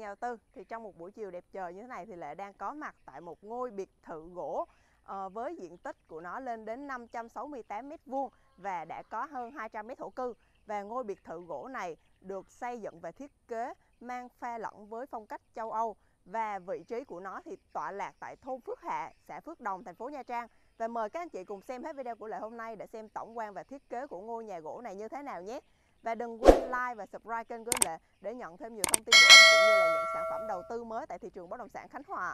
nhà đầu tư, thì trong một buổi chiều đẹp trời như thế này thì Lệ đang có mặt tại một ngôi biệt thự gỗ với diện tích của nó lên đến 568 m² và đã có hơn 200 m thổ cư. Và ngôi biệt thự gỗ này được xây dựng và thiết kế mang pha lẫn với phong cách châu Âu, và vị trí của nó thì tọa lạc tại thôn Phước Hạ, xã Phước Đồng, thành phố Nha Trang. Và mời các anh chị cùng xem hết video của Lệ hôm nay để xem tổng quan và thiết kế của ngôi nhà gỗ này như thế nào nhé. Và đừng quên like và subscribe kênh của Lệ để nhận thêm nhiều thông tin bổ ích cũng như là những sản phẩm đầu tư mới tại thị trường bất động sản Khánh Hòa.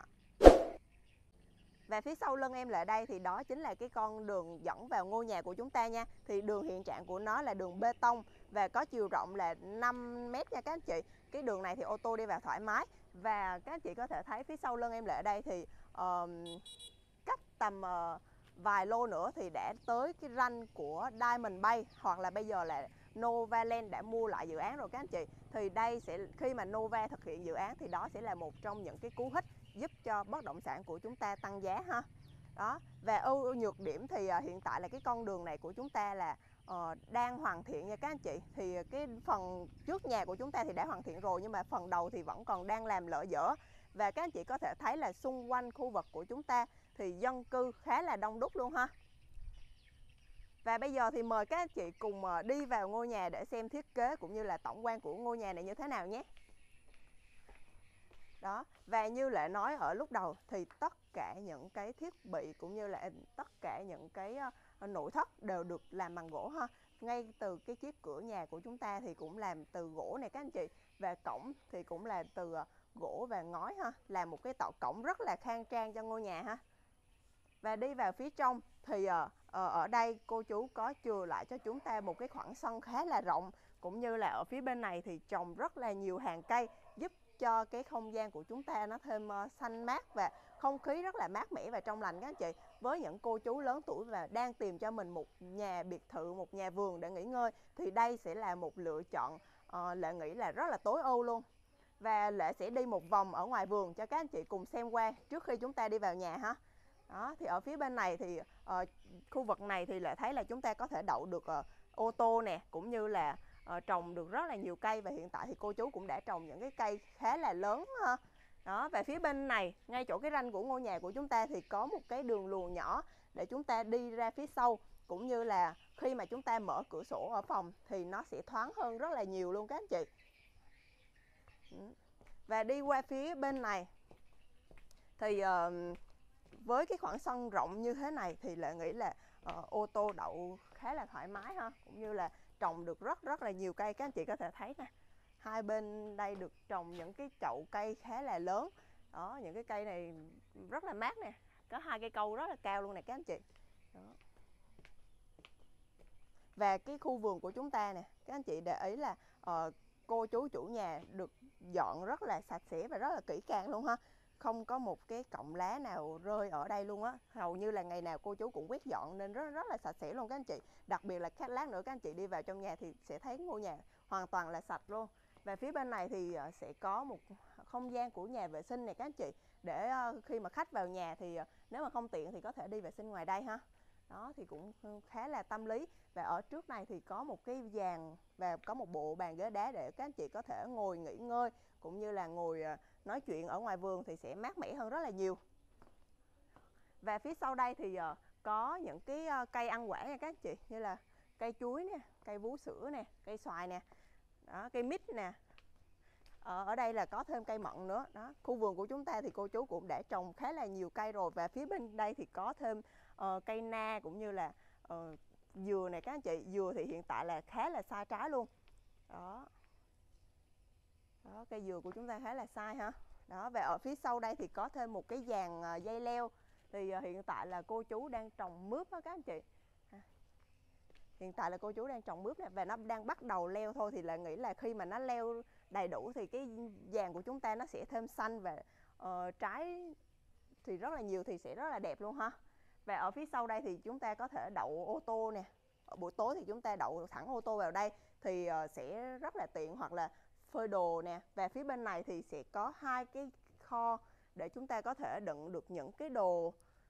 Và phía sau lưng em Lệ đây thì đó chính là cái con đường dẫn vào ngôi nhà của chúng ta nha. Thì đường hiện trạng của nó là đường bê tông và có chiều rộng là 5 m nha các anh chị. Cái đường này thì ô tô đi vào thoải mái. Và các anh chị có thể thấy phía sau lưng em Lệ đây thì cách tầm vài lô nữa thì đã tới cái ranh của Diamond Bay, hoặc là bây giờ là Novaland đã mua lại dự án rồi các anh chị. Thì đây sẽ khi mà Nova thực hiện dự án thì đó sẽ là một trong những cái cú hích giúp cho bất động sản của chúng ta tăng giá ha. Đó. Và ưu nhược điểm thì hiện tại là cái con đường này của chúng ta là đang hoàn thiện nha các anh chị. Thì cái phần trước nhà của chúng ta thì đã hoàn thiện rồi, nhưng mà phần đầu thì vẫn còn đang làm lỡ dở. Và các anh chị có thể thấy là xung quanh khu vực của chúng ta thì dân cư khá là đông đúc luôn ha. Và bây giờ thì mời các anh chị cùng đi vào ngôi nhà để xem thiết kế cũng như là tổng quan của ngôi nhà này như thế nào nhé. Đó, và như Lệ nói ở lúc đầu thì tất cả những cái thiết bị cũng như là tất cả những cái nội thất đều được làm bằng gỗ ha. Ngay từ cái chiếc cửa nhà của chúng ta thì cũng làm từ gỗ này các anh chị. Và cổng thì cũng là từ gỗ và ngói ha. Làm một cái cổng rất là khang trang cho ngôi nhà ha. Và đi vào phía trong thì ở đây cô chú có chừa lại cho chúng ta một cái khoảng sân khá là rộng, cũng như là ở phía bên này thì trồng rất là nhiều hàng cây giúp cho cái không gian của chúng ta nó thêm xanh mát và không khí rất là mát mẻ và trong lành các anh chị. Với những cô chú lớn tuổi và đang tìm cho mình một nhà biệt thự, một nhà vườn để nghỉ ngơi thì đây sẽ là một lựa chọn Lệ nghĩ là rất là tối ưu luôn. Và Lệ sẽ đi một vòng ở ngoài vườn cho các anh chị cùng xem qua trước khi chúng ta đi vào nhà ha. Đó, thì ở phía bên này thì khu vực này thì Lệ thấy là chúng ta có thể đậu được ô tô nè, cũng như là trồng được rất là nhiều cây. Và hiện tại thì cô chú cũng đã trồng những cái cây khá là lớn ha. Đó, và phía bên này ngay chỗ cái ranh của ngôi nhà của chúng ta thì có một cái đường luồn nhỏ để chúng ta đi ra phía sau, cũng như là khi mà chúng ta mở cửa sổ ở phòng thì nó sẽ thoáng hơn rất là nhiều luôn các anh chị. Và đi qua phía bên này thì với cái khoảng sân rộng như thế này thì Lệ nghĩ là ô tô đậu khá là thoải mái ha, cũng như là trồng được rất là nhiều cây. Các anh chị có thể thấy nè, hai bên đây được trồng những cái chậu cây khá là lớn. Đó, những cái cây này rất là mát nè, có hai cây cau rất là cao luôn nè các anh chị. Đó. Và cái khu vườn của chúng ta nè, các anh chị để ý là cô chú chủ nhà được dọn rất là sạch sẽ và rất là kỹ càng luôn ha. Không có một cái cọng lá nào rơi ở đây luôn á. Hầu như là ngày nào cô chú cũng quét dọn nên rất là sạch sẽ luôn các anh chị. Đặc biệt là lát nữa các anh chị đi vào trong nhà thì sẽ thấy ngôi nhà hoàn toàn là sạch luôn. Và phía bên này thì sẽ có một không gian của nhà vệ sinh này các anh chị. Để khi mà khách vào nhà thì nếu mà không tiện thì có thể đi vệ sinh ngoài đây ha. Đó thì cũng khá là tâm lý. Và ở trước này thì có một cái giàn và có một bộ bàn ghế đá để các anh chị có thể ngồi nghỉ ngơi, cũng như là ngồi nói chuyện ở ngoài vườn thì sẽ mát mẻ hơn rất là nhiều. Và phía sau đây thì có những cái cây ăn quả nha các anh chị, như là cây chuối nè, cây vú sữa nè, cây xoài nè, đó, cây mít nè. Ở đây là có thêm cây mận nữa. Đó, khu vườn của chúng ta thì cô chú cũng đã trồng khá là nhiều cây rồi. Và phía bên đây thì có thêm cây na cũng như là dừa này các anh chị. Dừa thì hiện tại là khá là sai trái luôn. Đó. Đó, cây dừa của chúng ta khá là sai ha. Đó, và ở phía sau đây thì có thêm một cái dàn dây leo. Thì hiện tại là cô chú đang trồng mướp đó các anh chị. Hiện tại là cô chú đang trồng mướp này và nó đang bắt đầu leo thôi. Thì là nghĩ là khi mà nó leo đầy đủ thì cái vàng của chúng ta nó sẽ thêm xanh và trái thì rất là nhiều thì sẽ rất là đẹp luôn ha. Và ở phía sau đây thì chúng ta có thể đậu ô tô nè. Ở buổi tối thì chúng ta đậu thẳng ô tô vào đây thì sẽ rất là tiện, hoặc là phơi đồ nè. Và phía bên này thì sẽ có hai cái kho để chúng ta có thể đựng được những cái đồ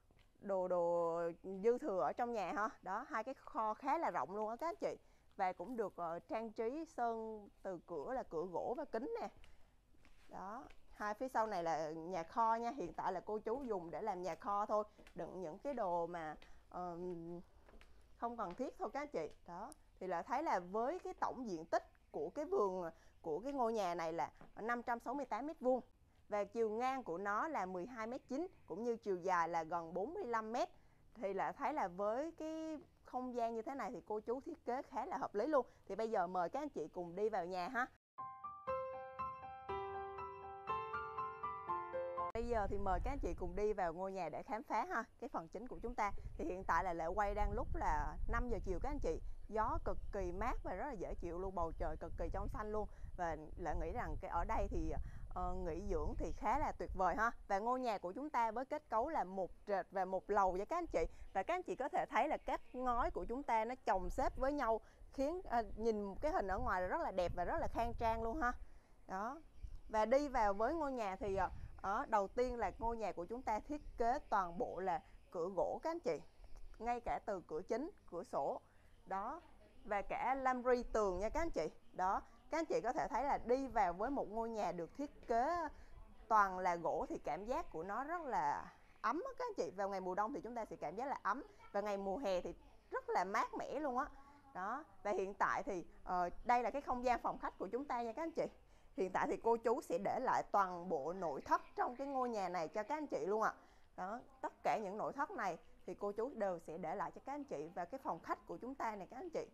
dư thừa ở trong nhà ha. Đó, hai cái kho khá là rộng luôn á các anh chị. Và cũng được trang trí sơn từ cửa là cửa gỗ và kính nè. Đó, hai phía sau này là nhà kho nha, hiện tại là cô chú dùng để làm nhà kho thôi, đựng những cái đồ mà không cần thiết thôi các anh chị. Đó, thì là thấy là với cái tổng diện tích của cái vườn của cái ngôi nhà này là 568 m², và chiều ngang của nó là 12,9 m, cũng như chiều dài là gần 45 m. Thì là thấy là với cái không gian như thế này thì cô chú thiết kế khá là hợp lý luôn. Thì bây giờ mời các anh chị cùng đi vào nhà ha. Bây giờ thì mời các anh chị cùng đi vào ngôi nhà để khám phá ha. Cái phần chính của chúng ta thì hiện tại là Lệ quay đang lúc là 5 giờ chiều các anh chị. Gió cực kỳ mát và rất là dễ chịu luôn, bầu trời cực kỳ trong xanh luôn. Và Lệ nghĩ rằng cái ở đây thì nghỉ dưỡng thì khá là tuyệt vời ha. Và ngôi nhà của chúng ta với kết cấu là một trệt và một lầu với các anh chị. Và các anh chị có thể thấy là các ngói của chúng ta nó chồng xếp với nhau, khiến nhìn cái hình ở ngoài là rất là đẹp và rất là khang trang luôn ha. Đó. Và đi vào với ngôi nhà thì đầu tiên là ngôi nhà của chúng ta thiết kế toàn bộ là cửa gỗ các anh chị, ngay cả từ cửa chính, cửa sổ đó, và cả lam ri tường nha các anh chị. Đó, các anh chị có thể thấy là đi vào với một ngôi nhà được thiết kế toàn là gỗ thì cảm giác của nó rất là ấm á các anh chị. Vào ngày mùa đông thì chúng ta sẽ cảm giác là ấm, và ngày mùa hè thì rất là mát mẻ luôn á. Đó, và hiện tại thì đây là cái không gian phòng khách của chúng ta nha các anh chị. Hiện tại thì cô chú sẽ để lại toàn bộ nội thất trong cái ngôi nhà này cho các anh chị luôn ạ. Đó, tất cả những nội thất này thì cô chú đều sẽ để lại cho các anh chị. Và cái phòng khách của chúng ta này các anh chị,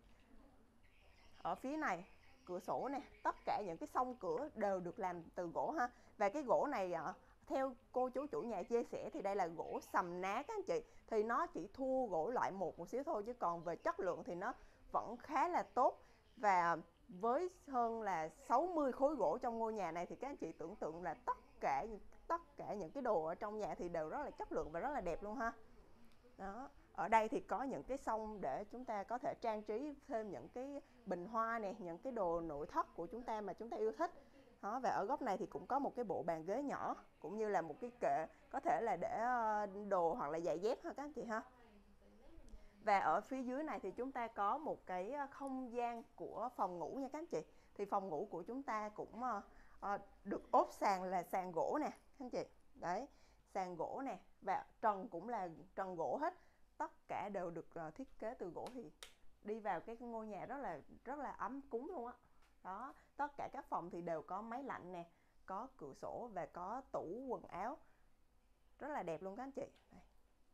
ở phía này cửa sổ nè, tất cả những cái song cửa đều được làm từ gỗ ha. Và cái gỗ này theo cô chú chủ nhà chia sẻ thì đây là gỗ sầm ná các anh chị, thì nó chỉ thua gỗ loại một xíu thôi, chứ còn về chất lượng thì nó vẫn khá là tốt. Và với hơn là 60 khối gỗ trong ngôi nhà này thì các anh chị tưởng tượng là tất cả những cái đồ ở trong nhà thì đều rất là chất lượng và rất là đẹp luôn ha. Đó, ở đây thì có những cái xông để chúng ta có thể trang trí thêm những cái bình hoa này, những cái đồ nội thất của chúng ta mà chúng ta yêu thích. Đó, và ở góc này thì cũng có một cái bộ bàn ghế nhỏ, cũng như là một cái kệ có thể là để đồ hoặc là giày dép ha các anh chị ha. Và ở phía dưới này thì chúng ta có một cái không gian của phòng ngủ nha các anh chị. Thì phòng ngủ của chúng ta cũng được ốp sàn là sàn gỗ nè các anh chị. Đấy, sàn gỗ nè, và trần cũng là trần gỗ hết. Tất cả đều được thiết kế từ gỗ, thì đi vào cái ngôi nhà rất là ấm cúng luôn á. Đó, tất cả các phòng thì đều có máy lạnh nè, có cửa sổ và có tủ quần áo. Rất là đẹp luôn các anh chị. Đây.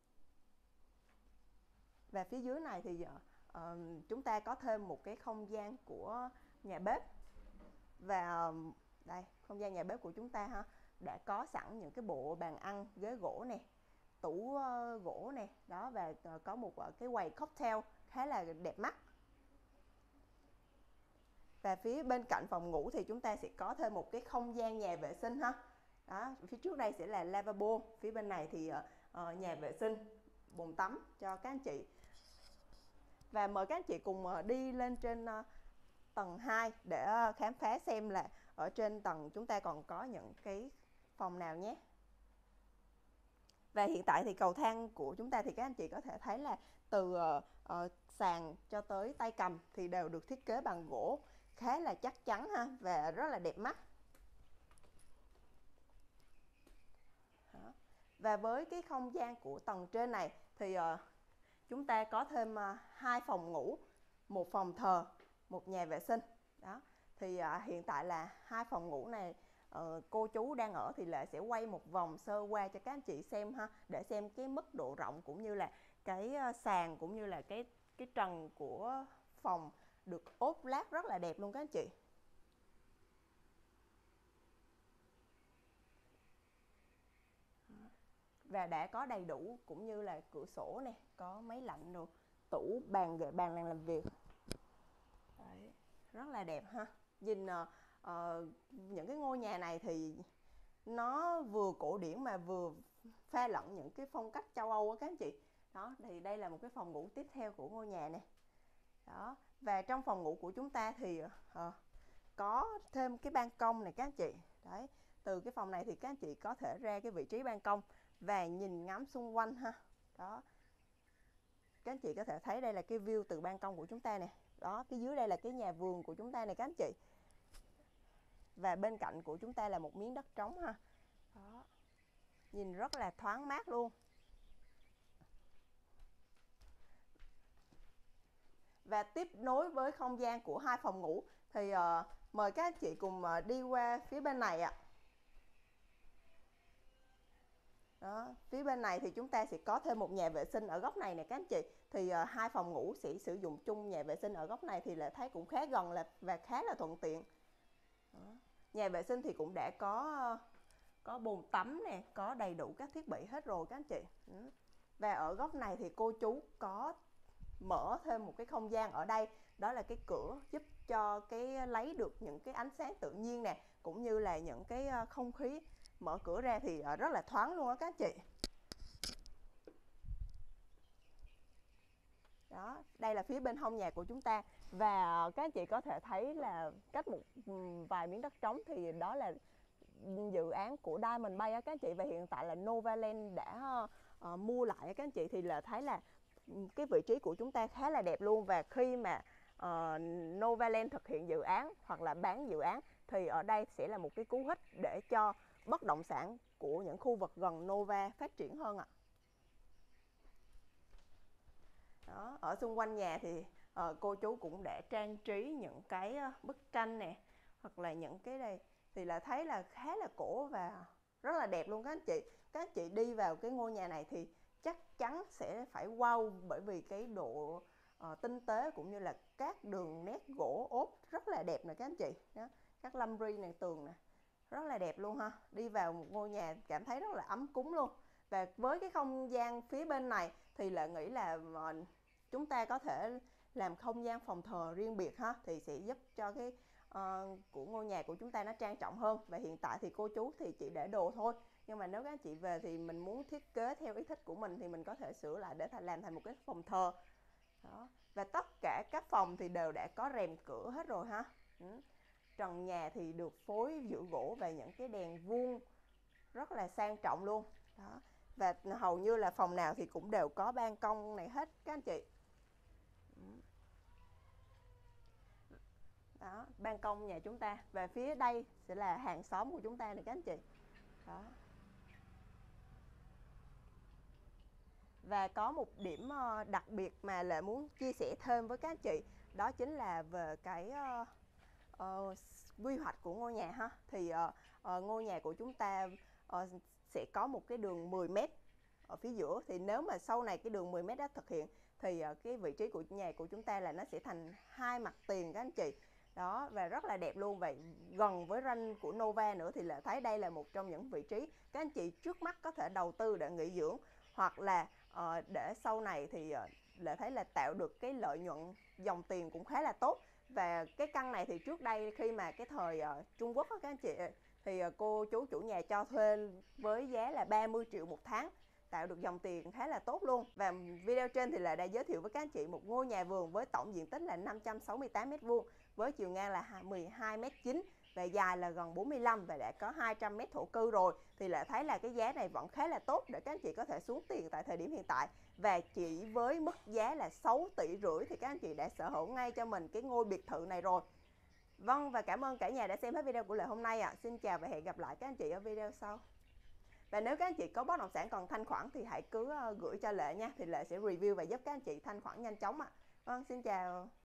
Và phía dưới này thì chúng ta có thêm một cái không gian của nhà bếp. Và đây, không gian nhà bếp của chúng ta ha, đã có sẵn những cái bộ bàn ăn, ghế gỗ nè, tủ gỗ nè. Đó, và có một cái quầy cocktail khá là đẹp mắt. Và phía bên cạnh phòng ngủ thì chúng ta sẽ có thêm một cái không gian nhà vệ sinh ha. Đó, phía trước đây sẽ là lavabo, phía bên này thì nhà vệ sinh, bồn tắm cho các anh chị. Và mời các anh chị cùng đi lên trên tầng 2 để khám phá xem là ở trên tầng chúng ta còn có những cái phòng nào nhé. Và hiện tại thì cầu thang của chúng ta thì các anh chị có thể thấy là từ sàn cho tới tay cầm thì đều được thiết kế bằng gỗ khá là chắc chắn ha, và rất là đẹp mắt. Đó. Và với cái không gian của tầng trên này thì chúng ta có thêm 2 phòng ngủ, một phòng thờ, một nhà vệ sinh. Đó, thì hiện tại là 2 phòng ngủ này cô chú đang ở thì Lệ sẽ quay một vòng sơ qua cho các anh chị xem ha, để xem cái mức độ rộng cũng như là cái sàn cũng như là cái trần của phòng được ốp lát rất là đẹp luôn các anh chị. Và đã có đầy đủ cũng như là cửa sổ này, có máy lạnh rồi, tủ bàn làm việc. Đấy, rất là đẹp ha. Nhìn những cái ngôi nhà này thì nó vừa cổ điển mà vừa pha lẫn những cái phong cách châu Âu á các anh chị. Đó, thì đây là một cái phòng ngủ tiếp theo của ngôi nhà này. Đó, và trong phòng ngủ của chúng ta thì có thêm cái ban công này các anh chị. Đấy, từ cái phòng này thì các anh chị có thể ra cái vị trí ban công và nhìn ngắm xung quanh ha. Đó, các anh chị có thể thấy đây là cái view từ ban công của chúng ta nè. Đó, cái dưới đây là cái nhà vườn của chúng ta này các anh chị. Và bên cạnh của chúng ta là một miếng đất trống ha. Đó. Nhìn rất là thoáng mát luôn. Và tiếp nối với không gian của 2 phòng ngủ thì mời các anh chị cùng đi qua phía bên này ạ. Đó, phía bên này thì chúng ta sẽ có thêm một nhà vệ sinh ở góc này nè các anh chị. Thì 2 phòng ngủ sẽ sử dụng chung nhà vệ sinh ở góc này thì lại thấy cũng khá gần và khá là thuận tiện. Đó. Nhà vệ sinh thì cũng đã có bồn tắm nè, có đầy đủ các thiết bị hết rồi các anh chị. Và ở góc này thì cô chú có mở thêm một cái không gian ở đây, đó là cái cửa giúp cho cái lấy được những cái ánh sáng tự nhiên nè, cũng như là những cái không khí. Mở cửa ra thì rất là thoáng luôn á các anh chị. Đó, đây là phía bên hông nhà của chúng ta. Và các anh chị có thể thấy là cách một vài miếng đất trống thì đó là dự án của Diamond Bay á các anh chị. Và hiện tại là Novaland đã mua lại các anh chị, thì là thấy là cái vị trí của chúng ta khá là đẹp luôn. Và khi mà Novaland thực hiện dự án hoặc là bán dự án thì ở đây sẽ là một cái cú hích để cho bất động sản của những khu vực gần Nova phát triển hơn ạ. Đó, ở xung quanh nhà thì cô chú cũng đã trang trí những cái bức tranh nè, hoặc là những cái đây thì là thấy là khá là cổ và rất là đẹp luôn các anh chị. Các anh chị đi vào cái ngôi nhà này thì chắc chắn sẽ phải wow, bởi vì cái độ tinh tế cũng như là các đường nét gỗ ốp rất là đẹp nè các anh chị. Đó, các lâm ri này, tường nè, rất là đẹp luôn ha. Đi vào một ngôi nhà cảm thấy rất là ấm cúng luôn. Và với cái không gian phía bên này thì là nghĩ là chúng ta có thể làm không gian phòng thờ riêng biệt ha, thì sẽ giúp cho cái của ngôi nhà của chúng ta nó trang trọng hơn. Và hiện tại thì cô chú thì chỉ để đồ thôi, nhưng mà nếu các anh chị về thì mình muốn thiết kế theo ý thích của mình thì mình có thể sửa lại để làm thành một cái phòng thờ. Đó. Và tất cả các phòng thì đều đã có rèm cửa hết rồi ha. Trần nhà thì được phối giữa gỗ và những cái đèn vuông rất là sang trọng luôn. Đó. Và hầu như là phòng nào thì cũng đều có ban công này hết các anh chị. Đó, ban công nhà chúng ta. Và phía đây sẽ là hàng xóm của chúng ta này các anh chị. Đó. Và có một điểm đặc biệt mà Lệ muốn chia sẻ thêm với các anh chị, đó chính là về cái quy hoạch của ngôi nhà ha. Thì ngôi nhà của chúng ta sẽ có một cái đường 10 m ở phía giữa. Thì nếu mà sau này cái đường 10 m đó thực hiện thì cái vị trí của nhà của chúng ta là nó sẽ thành 2 mặt tiền các anh chị. Đó, và rất là đẹp luôn. Vậy gần với ranh của Nova nữa thì là thấy đây là một trong những vị trí các anh chị trước mắt có thể đầu tư để nghỉ dưỡng, hoặc là để sau này thì Lệ thấy là tạo được cái lợi nhuận dòng tiền cũng khá là tốt. Và cái căn này thì trước đây khi mà cái thời Trung Quốc đó các anh chị, thì cô chú chủ nhà cho thuê với giá là 30 triệu một tháng, tạo được dòng tiền khá là tốt luôn. Và video trên thì là đã giới thiệu với các anh chị một ngôi nhà vườn với tổng diện tích là 568 m², với chiều ngang là 12,9 m và dài là gần 45 và đã có 200 m thổ cư rồi. Thì lại thấy là cái giá này vẫn khá là tốt để các anh chị có thể xuống tiền tại thời điểm hiện tại. Và chỉ với mức giá là 6,5 tỷ thì các anh chị đã sở hữu ngay cho mình cái ngôi biệt thự này rồi. Vâng, và cảm ơn cả nhà đã xem hết video của Lệ hôm nay ạ. Xin chào và hẹn gặp lại các anh chị ở video sau. Và nếu các anh chị có bất động sản còn thanh khoản thì hãy cứ gửi cho Lệ nha, thì Lệ sẽ review và giúp các anh chị thanh khoản nhanh chóng ạ. Vâng, xin chào.